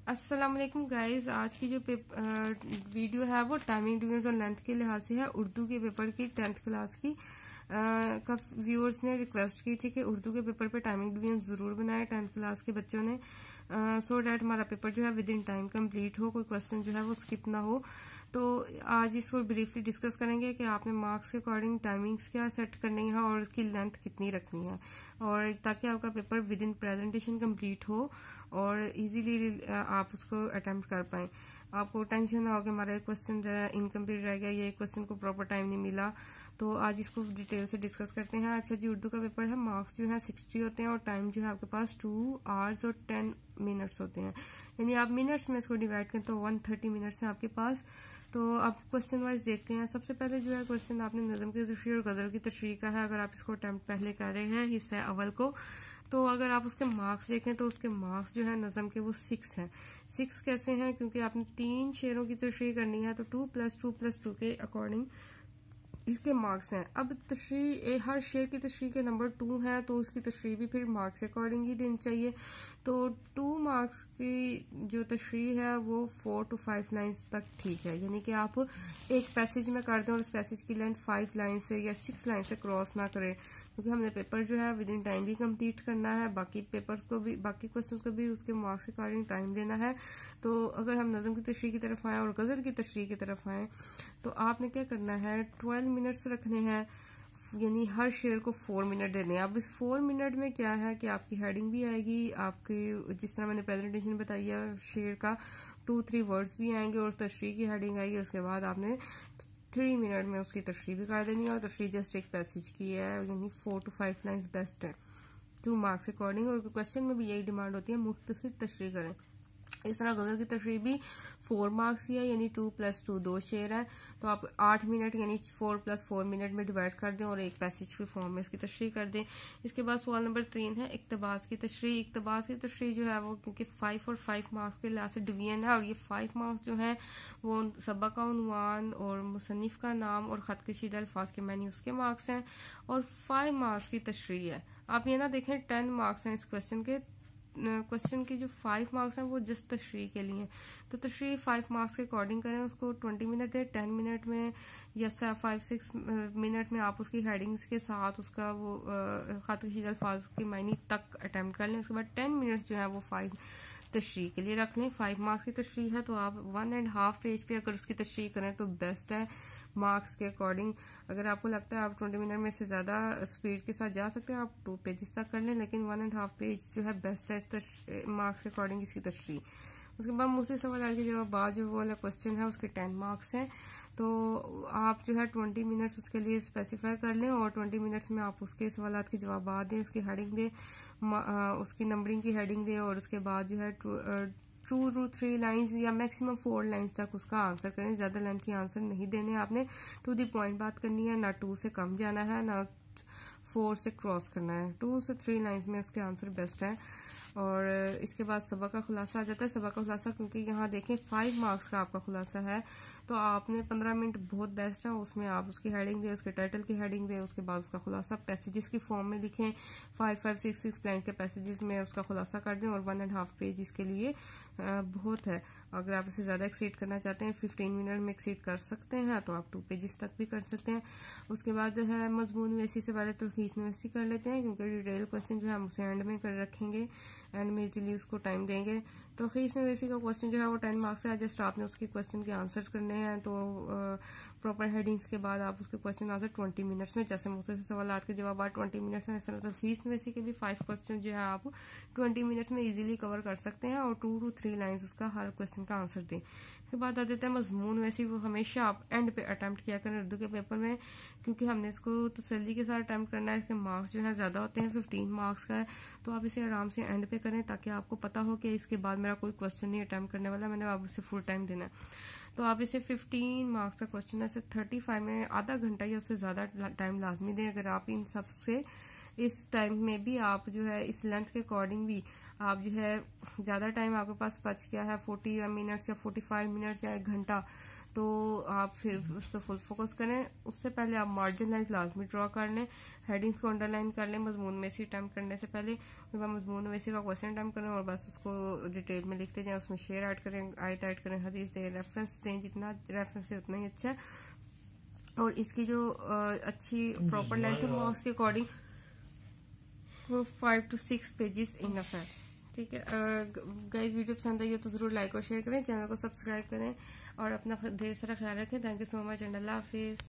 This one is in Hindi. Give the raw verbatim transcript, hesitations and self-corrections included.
अस्सलाम वालेकुम गाइस, आज की जो वीडियो है वो टाइमिंग डिवीजन और लेंथ के लिहाज से है। उर्दू के पेपर की टेंथ क्लास की आ, का व्यूअर्स ने रिक्वेस्ट की थी कि उर्दू के पेपर पे टाइमिंग डिवीजन जरूर बनाए टेंथ क्लास के बच्चों ने, सो डैट हमारा पेपर जो है विद इन टाइम कंप्लीट हो, कोई क्वेश्चन जो है वो स्किप ना हो। तो आज इसको ब्रीफली डिस्कस करेंगे कि आपने मार्क्स के अकॉर्डिंग टाइमिंग्स क्या सेट करनी है और उसकी लेंथ कितनी रखनी है, और ताकि आपका paper within presentation complete हो और इजीली आप उसको अटेम्प्ट कर पाए। आपको टेंशन ना हो कि हमारा क्वेश्चन जो है इनकम्प्लीट रह गया, ये क्वेश्चन को प्रॉपर टाइम नहीं मिला। तो आज इसको डिटेल से डिस्कस करते हैं। अच्छा जी, उर्दू का पेपर है, मार्क्स जो है सिक्सटी होते हैं और टाइम जो है आपके पास टू आवर्स और टेन मिनट्स होते हैं, यानी आप मिनट्स में इसको डिवाइड करें तो वन थर्टी मिनट्स है आपके पास। तो आप क्वेश्चन वाइज देखते हैं। सबसे पहले जो है क्वेश्चन आपने नज़म की तशरीह और गजल की तशरीह का है। अगर आप इसको अटेम्प्ट पहले कर रहे हैं हिस्सा अव्वल को, तो अगर आप उसके मार्क्स देखें तो उसके मार्क्स जो है नज़म के वो सिक्स हैं। सिक्स कैसे हैं? क्योंकि आपने तीन शेरों की तशरीह करनी है, तो two plus two plus two के अकॉर्डिंग इसके मार्क्स हैं। अब तशरीह, हर शेर की तशरीह के नंबर टू है, तो उसकी तशरीह भी फिर मार्क्स के अकॉर्डिंग ही देनी चाहिए। तो टू मार्क्स की जो तशरीह है वो फोर टू फाइव लाइंस तक ठीक है, यानी कि आप एक पैसेज में कर दें और उस पैसेज की लेंथ फाइव लाइन से या सिक्स लाइन से क्रॉस ना करें, क्योंकि हमने पेपर जो है विद इन टाइम भी कंप्लीट करना है, बाकी पेपर्स को भी, बाकी क्वेश्चंस को भी उसके मार्क्स के अकॉर्डिंग टाइम देना है। तो अगर हम नज़म की तशरीह की तरफ आए और गजल की तशरीह की तरफ आए, तो आपने क्या करना है, ट्वेल्व मिनट्स रखने हैं, यानी हर शेर को फोर मिनट देने हैं। अब इस फोर मिनट में क्या है कि आपकी हेडिंग भी आएगी, आपकी जिस तरह मैंने प्रेजेंटेशन बताई है शेर का टू थ्री वर्ड्स भी आएंगे और तशरीह की हेडिंग आएगी। उसके बाद आपने थ्री मिनट में उसकी तशरीह भी कर देनी है, और तशरीह जस्ट एक पैसेज की है, यानी four to five lines best है टू मार्क्स अकॉर्डिंग। और क्वेश्चन में भी यही डिमांड होती है, मुख्तसर तशरीह करें। इस तरह गजल की तशरीह भी फोर मार्क्स ही है, यानी टू प्लस टू दो शेर है, तो आप आठ मिनट यानी फोर प्लस फोर मिनट में डिवाइड कर दें और एक पैसेज के फॉर्म में इसकी तशरीह कर दें। इसके बाद सवाल नंबर तीन है इक्तबास की तशरीह। इक्तबास की तशरीह जो है वो क्योंकि फाइव और फाइव मार्क्स के लिहाज से डिवीजन है, और ये फाइव मार्क्स जो है वो सबा का उन्वान और मुसन्निफ का नाम और खत कशीदा अल्फाज के मैनी उसके मार्क्स हैं, और फाइव मार्क्स की तशरीह है। आप ये ना देखें टेन मार्क्स हैं इस क्वेश्चन के, क्वेश्चन के जो फाइव मार्क्स हैं वो जस्ट तशरीह के लिए। तो तशरीह फाइव मार्क्स के अकॉर्डिंग करें, उसको ट्वेंटी मिनट दे, टेन मिनट में या फाइव सिक्स मिनट में आप उसकी हेडिंग्स के साथ उसका वो खत कशीदा अल्फाज की मायनी तक अटेम्प्ट कर लें। उसके बाद टेन मिनट्स जो है वो फाइव तशरीह के लिए रख लें। फाइव मार्क्स की तशरीह है, तो आप वन एंड हाफ पेज पे अगर उसकी तशरीह करें तो बेस्ट है मार्क्स के अकॉर्डिंग। अगर आपको लगता है आप ट्वेंटी मिनट में से ज्यादा स्पीड के साथ जा सकते हैं, आप टू पेजेस तक कर लें, लेकिन वन एंड हाफ पेज जो है बेस्ट है इस मार्क्स के अकॉर्डिंग इसकी तशरीह। उसके बाद मुझसे सवाल के जवाब बाद जो वाला क्वेश्चन है उसके टेन मार्क्स हैं, तो आप जो है ट्वेंटी मिनट्स उसके लिए स्पेसिफाई कर लें और ट्वेंटी मिनट्स में आप उसके सवाल के जवाब दें, उसकी हेडिंग दें, उसकी नंबरिंग की हेडिंग दें, और उसके बाद जो है टू टू थ्री लाइंस या मैक्सिमम फोर लाइंस तक उसका आंसर करें। ज्यादा लेंथ की आंसर नहीं देने, आपने टू दी पॉइंट बात करनी है, ना टू से कम जाना है ना फोर से क्रॉस करना है। टू से थ्री लाइंस में उसके आंसर बेस्ट है। और इसके बाद सबक का खुलासा आ जाता है। सबक का खुलासा क्योंकि यहाँ देखें फाइव मार्क्स का आपका खुलासा है, तो आपने पंद्रह मिनट बहुत बेस्ट है, उसमें आप उसकी हेडिंग दें, उसके टाइटल की हेडिंग दें, उसके बाद उसका खुलासा पैसेजेस की फॉर्म में लिखें, five five six six line के पैसेजेस में उसका खुलासा कर दें, और वन एंड हाफ पेज इसके लिए बहुत है। अगर आप इसे ज्यादा एक्सीड करना चाहते हैं, फिफ्टीन मिनट में एक्सीड कर सकते हैं, तो आप टू पेजेस तक भी कर सकते हैं। उसके बाद है मजमून नवीसी से पहले तलखीस नवीसी कर लेते हैं, क्योंकि डिटेल क्वेश्चन जो है हम उसे एंड में कर रखेंगे, एंड में इजीली उसको टाइम देंगे। तो तलखीस नवीसी का क्वेश्चन जो है वो टेन मार्क्स है, जस्ट आपने उसके क्वेश्चन के आंसर करने हैं, तो प्रॉपर हेडिंग्स के बाद आप उसके क्वेश्चन आंसर ट्वेंटी मिनट्स में, जैसे मुझसे सवाल के जवाब ट्वेंटी मिनट्स में, इस तरह तलखीस नवीसी के भी फाइव क्वेश्चन जो है आप ट्वेंटी मिनट्स में इजीली कवर कर सकते हैं, और टू टू थ्री लाइंस उसका हर क्वेश्चन का आंसर दें। फिर बात आ जाता है मजमून नवीसी, वो हमेशा आप एंड पे अटेम्प्ट किया करें उर्दू के पेपर में, क्योंकि हमने इसको तसल्ली के साथ अटेम्प्ट करना है। इसके मार्क्स जो है ज्यादा होते हैं, फिफ्टीन मार्क्स का है, तो आप इसे आराम से एंड पे करें, ताकि आपको पता हो कि इसके बाद मेरा कोई क्वेश्चन नहीं अटेम्प्ट करने वाला, मैंने आप उसे फुल टाइम देना है। तो आप इसे फिफ्टीन मार्क्स का क्वेश्चन है, थर्टी फाइव में आधा घंटा या उससे ज्यादा टाइम लाजमी दें। अगर आप इन सब से इस टाइम में भी आप जो है इस लेंथ के अकॉर्डिंग भी आप जो है ज्यादा टाइम आपके पास बच गया है, फोर्टी मिनट्स या फोर्टी फाइव मिनट्स या एक घंटा, तो आप फिर उस पर फुल फोकस करें। उससे पहले आप मार्जिन लाइन लाजमी ड्रॉ कर लें, हेडिंग्स को अंडरलाइन कर लें मजमून में से अटैम्प्ट करने से पहले। फिर आप मजमून में से का क्वेश्चन अटैम्प्ट करें और बस उसको डिटेल में लिखते जाएं, उसमें शेयर ऐड करें, आयत ऐड करें, हदीस दें, रेफरेंस दें, जितना रेफरेंस है उतना ही अच्छा है। और इसकी जो अच्छी प्रॉपर लेंथ है वो उसके अकॉर्डिंग वो five to six pages enough है। ठीक है गाइस, वीडियो पसंद आई हो तो जरूर लाइक और शेयर करें, चैनल को सब्सक्राइब करें और अपना ढेर सारा ख्याल रखें। Thank you so much and अल्लाह हाफिज।